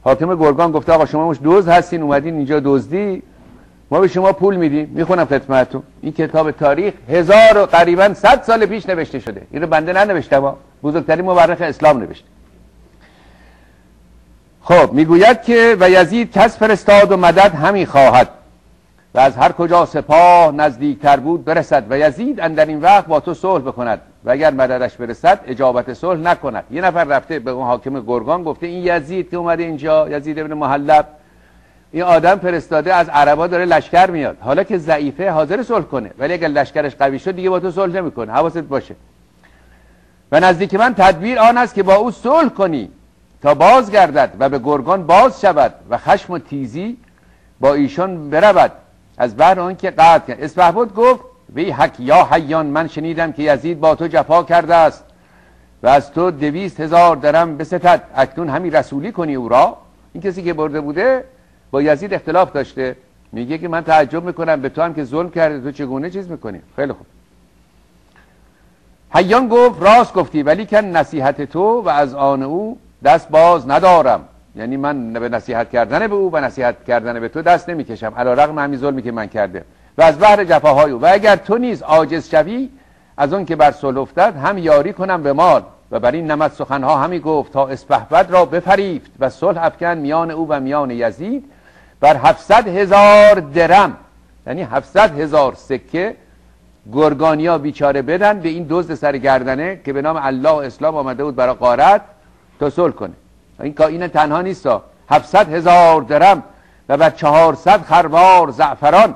حاکم گرگان گفته آقا شما مش دزد هستین اومدین اینجا دزدی، ما به شما پول میدیم. میخونم خدمتتون، این کتاب تاریخ 1000 و تقریبا 100 سال پیش نوشته شده، اینو بنده ننوشتم، بزرگترین مورخ اسلام نوشته. خب میگوید که و یزید کس فرستاد و مدد همی خواهد و از هر کجا سپاه نزدیکتر بود برسد و یزید اندر این وقت با تو صلح بکند و اگر مددش برسد اجابت صلح نکند. یه نفر رفته به اون حاکم گرگان گفته این یزید که اومده اینجا، یزید ابن محلب، این آدم فرستاده از عربا داره لشکر میاد، حالا که ضعیفه حاضر صلح کنه، ولی اگر لشکرش قوی شد دیگه با تو صلح نمیکنه، حواست باشه. و نزدیک من تدبیر آن است که با او صلح کنی تا باز گردد و به گرگان باز شود و خشم و تیزی با ایشان برود از بهر آن که قطع کرد. اسپهبد گفت وی حق یا حیان، من شنیدم که یزید با تو جفا کرده است و از تو 200,000 درم بستد، اکنون همی رسولی کنی او را. این کسی که برده بوده با یزید اختلاف داشته، میگه که من تعجب میکنم به تو هم که ظلم کرده تو چگونه چیز میکنی. خیلی خوب. حیان گفت راست گفتی ولی که نصیحت تو و از آن او دست باز ندارم، یعنی من به نصیحت کردن به او و نصیحت کردن به تو دست نمیکشم علی رغم همین ظلمی که من کرده و از بحر جفاهای او، و اگر تو نیز عاجز شوی از اون که بر صلح افتد هم یاری کنم به مال. و بر این نمط سخنها همی گفت تا اسپهبد را بفریفت و صلح افکن میان او و میان یزید بر 700,000 درم، یعنی 700,000 سکه گرگانیا بیچاره بدن به این دزد سرگردنه که به نام الله و اسلام آمده بود برای غارت تا صلح کنه. این تنها نیست، 700,000 درم و بر 400 خروار زعفران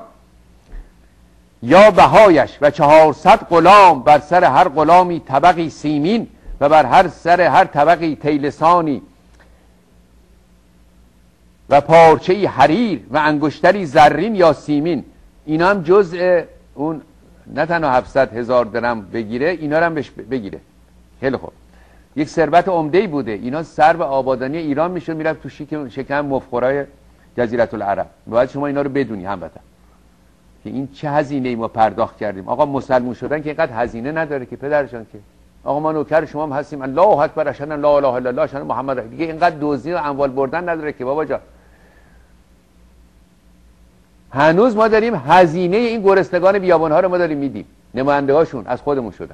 یا بهایش و 400 غلام، بر سر هر غلامی طبقی سیمین و بر هر سر هر طبقی طیلسانی و پارچه‌ای حریر و انگشتری زرین یا سیمین. اینا هم جزء اون نه تنها 700,000 درم بگیره، اینا رو هم بگیره. خیلی خوب. یک ثروت عمده‌ای بوده، اینا سر آبادانی ایران میشد، میرفت تو شکم مفخرای جزیره العرب. باید شما اینا رو بدونی هموطن که این چه هزینه‌ای ما پرداخت کردیم. آقا مسلمون شدن که اینقدر هزینه نداره که پدرشان، که آقا ما نوکر شما هم هستیم، الله اکبر اشهد ان لا اله الا الله اشهد محمد، دیگه اینقدر دزدی و اموال بردن نداره که بابا جان. هنوز ما داریم هزینه این گرسنگان بیابان‌ها رو ما داریم میدیم، نماینده هاشون از خودمون شدن.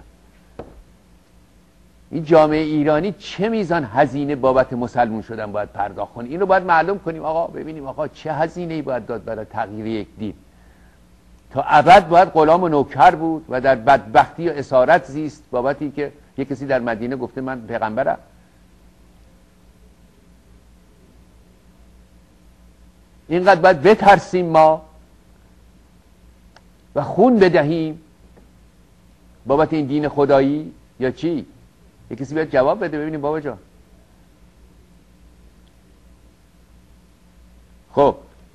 این جامعه ایرانی چه میزان هزینه بابت مسلمون شدن باید پرداخت کنه، این رو باید معلوم کنیم. آقا ببینیم آقا چه هزینه‌ای باید داد برای تغییر یک دین. تا ابد باید غلام و نوکر بود و در بدبختی و اسارت زیست بابتی که یک کسی در مدینه گفته من پیغمبرم. اینقدر باید بترسیم ما و خون بدهیم بابت این دین خدایی یا چی؟ یک کسی باید جواب بده ببینیم بابا جان. خب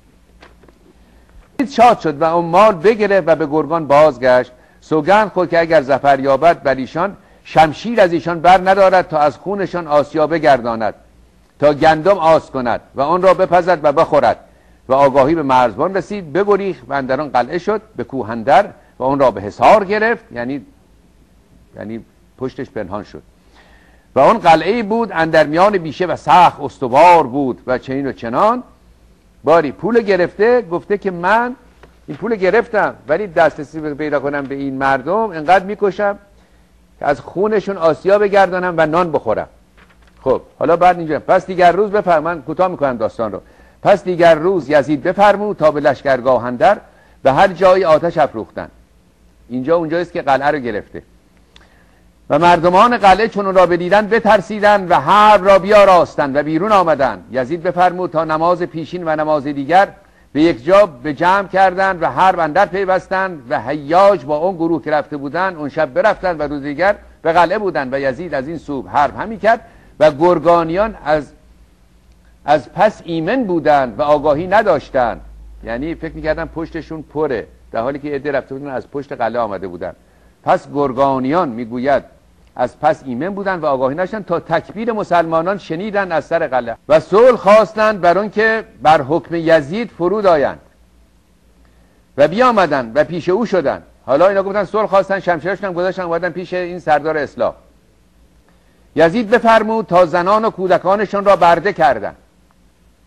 شاد شد و اون مال بگرفت و به گرگان بازگشت. سوگند خود که اگر ظفر یابد بر ایشان شمشیر از ایشان بر ندارد تا از خونشان آسیا بگرداند، تا گندم آس کند و آن را بپزد و بخورد. و آگاهی به مرزبان رسید، بگریخت و اندران قلعه شد به کوهندر و اون را به حصار گرفت، یعنی پشتش پنهان شد. و اون قلعه بود اندر میان بیشه و سخت استوار بود و چنین و چنان. باری پول گرفته، گفته که من این پول گرفتم ولی دسترسی پیدا کنم به این مردم انقدر میکشم که از خونشون آسیا بگردانم و نان بخورم. خب حالا بعد اینجا پس دیگر روز من کوتاه میکنم داستان رو. پس دیگر روز یزید بفرمود تا به لشکرگاه اندر به هر جایی آتش افروختند. اینجا اونجاییست که قلعه رو گرفته. و مردمان قلعه چون اون را بدیدند بترسیدند و حرب را بیاراستند و بیرون آمدند. یزید بفرمود تا نماز پیشین و نماز دیگر به یک جا به جمع کردند و حرب اندر پیوستند و حیاج با اون گروه که رفته بودند اون شب برفتند و روز دیگر به قلعه بودند. و یزید از این سو حرب همی کرد و گرگانیان از پس ایمن بودند و آگاهی نداشتند، یعنی فکر میکردن پشتشون پره، در حالی که عده رفته بودن از پشت قلعه آمده بودند. پس گرگانیان میگوید از پس ایمن بودند و آگاهی نداشتند تا تکبیر مسلمانان شنیدند از سر قلعه و صلح خواستند بر آن که بر حکم یزید فرود آیند و بیامدند و پیش او شدند. حالا اینا گفتن صلح خواستن، شمشیرشون هم گذاشتن اومدن پیش این سردار اسلام. یزید بفرمود تا زنان و کودکانشون را برده کردند.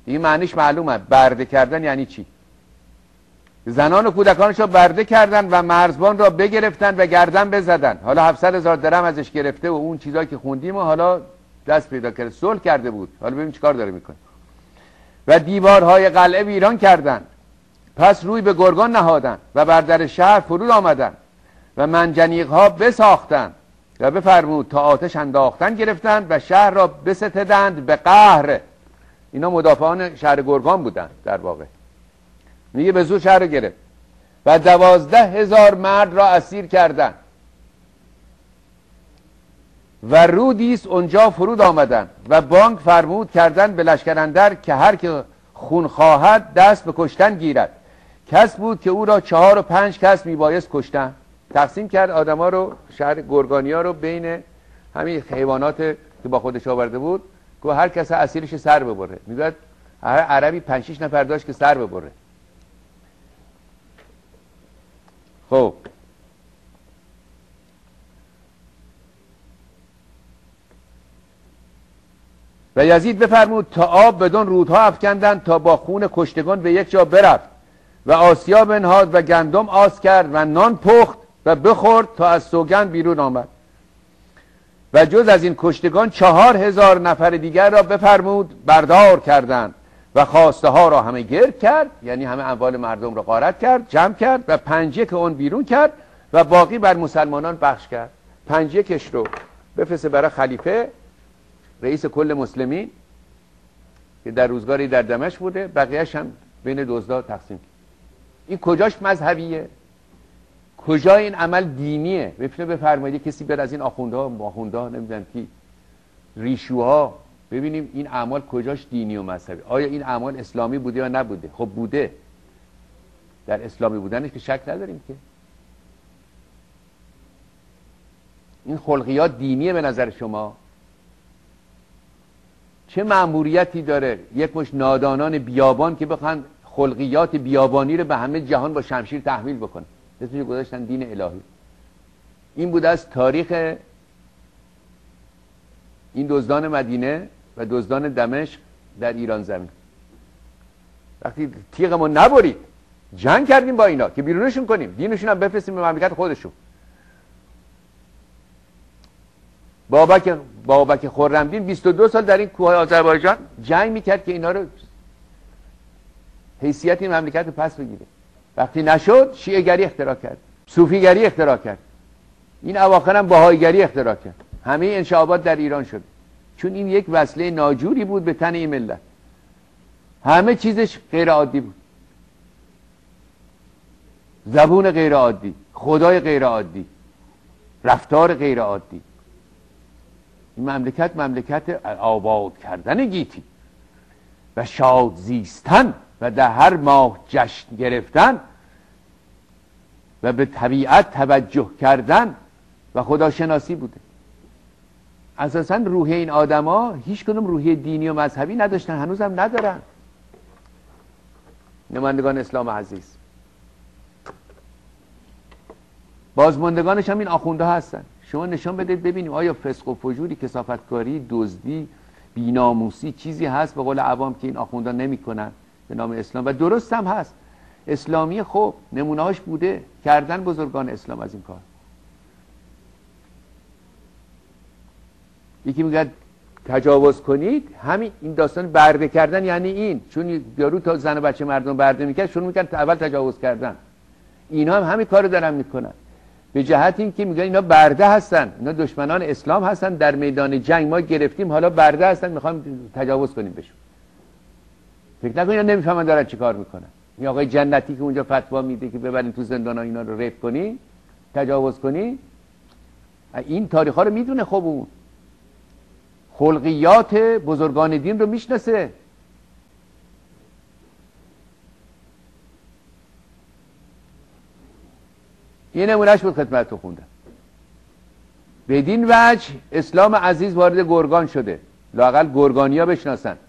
این معنیش معلومه. برده کردن یعنی چی؟ زنان و کودکانش را برده کردن و مرزبان را بگرفتن و گردن بزدن. حالا 700,000 درم ازش گرفته و اون چیزایی که خوندیم و حالا دست پیدا کرده، صلح کرده بود. حالا ببین چیکار داره میکنه. و دیوارهای قلعه ویران کردند. پس روی به گرگان نهادند و بر در شهر فرود آمدند و منجنیقها بساختند و بفرمود تا آتش انداختن گرفتند و شهر را بستدند به قهر. اینا مدافعان شهر گرگان بودند در واقع. میگه به زور شهر رو گرفت و 12,000 مرد را اسیر کردند و رودیس اونجا فرود آمدند و بانگ فرمود کردند به لشکر اندر که هر که خون خواهد دست به کشتن گیرد. کس بود که او را 4 و 5 کس میبایست کشتن. تقسیم کرد آدما رو، شهر گرگانیا رو بین همین حیوانات که با خودش آورده بود، که هر کس اسیرش سر ببره. میگه هر عربی 5-6 نفر داشت که سر ببره. خب و یزید بفرمود تا آب بدون رودها افکندند تا با خون کشتگان به یک جا برفت و آسیا بنهاد و گندم آس کرد و نان پخت و بخورد تا از سوگند بیرون آمد. و جز از این کشتگان 4,000 نفر دیگر را بفرمود بردار کردند و خواسته ها را همه گرد کرد، یعنی همه اموال مردم را غارت کرد، جمع کرد و 5 اون بیرون کرد و باقی بر مسلمانان بخش کرد. 5 رو بفرسته برای خلیفه رئیس کل مسلمین که در روزگاری در دمشق بوده، بقیه‌اش هم بین دزدا تقسیم. این کجاش مذهبیه؟ کجا این عمل دینیه؟ بفرمایید کسی بر از این آخوندها نمیدونم کی ریشوها ببینیم این اعمال کجاش دینی و مذهبی. آیا این اعمال اسلامی بوده یا نبوده؟ خب بوده. در اسلامی بودنش که شک نداریم که. این خلقیات دینیه به نظر شما؟ چه مأموریتی داره یک مش نادانان بیابان که بخوان خلقیات بیابانی رو به همه جهان با شمشیر تحمیل بکنن؟ اسمش گذاشتن دین الهی. این بوده از تاریخ این دزدان مدینه و دزدان دمشق در ایران زمین. وقتی تیغمون نبرید جنگ کردیم با اینا که بیرونشون کنیم، دینشون هم بفرستیم به مملکت خودشون. بابک خرمدین 22 سال در این کوههای آذربایجان جنگ میکرد که اینا رو حیثیت این مملکت رو پس بگیره. وقتی نشد شیعه گری اختراع کرد، صوفی گری اختراع کرد، این اواخر هم بهایی گری اختراع کرد. همه انشعابات در ایران شد چون این یک وسیله ناجوری بود به تن این ملت. همه چیزش غیر عادی بود، زبون غیر عادی، خدای غیر عادی، رفتار غیر عادی. این مملکت آباد کردن گیتی و شاد زیستن و در هر ماه جشن گرفتن و به طبیعت توجه کردن و خداشناسی بوده. اساساً روحیه این آدما هیچ کدوم روحیه دینی و مذهبی نداشتن، هنوزم ندارن. نمایندگان اسلام عزیز بازماندگانش هم این آخوندها هستن. شما نشان بدید ببینیم آیا فسق و فجوری، کثافتکاری، دزدی، بی‌ناموسی چیزی هست به قول عوام که این آخوندها نمی‌کنن به نام اسلام؟ و درست هم هست، اسلامی. خب نمونه‌هاش بوده، کردن بزرگان اسلام از این کار. یکی میگه تجاوز کنید، همین این داستان برده کردن یعنی این، چون یارو تا زن و بچه مردم برده میکرد شروع میکرد اول تجاوز کردن. اینا هم همین کارو دارن میکنن، به جهت این که میگن اینا برده هستن، اینا دشمنان اسلام هستن، در میدان جنگ ما گرفتیم، حالا برده هستن میخوایم تجاوز کنیم بهشون. فکر نکن اینا نمیفهمن دارن چیکار میکنن. این آقای جنتی که اونجا فتوا میده که ببرین تو زندانا اینا رو ریپ کنی، تجاوز کنی، این تاریخا رو میدونه. خب اون خلقیات بزرگان دین رو میشناسه. یه نمونهش بود خدمت تو خوندم. بدین وجه اسلام عزیز وارد گرگان شده، لااقل گرگانیا بشناسن.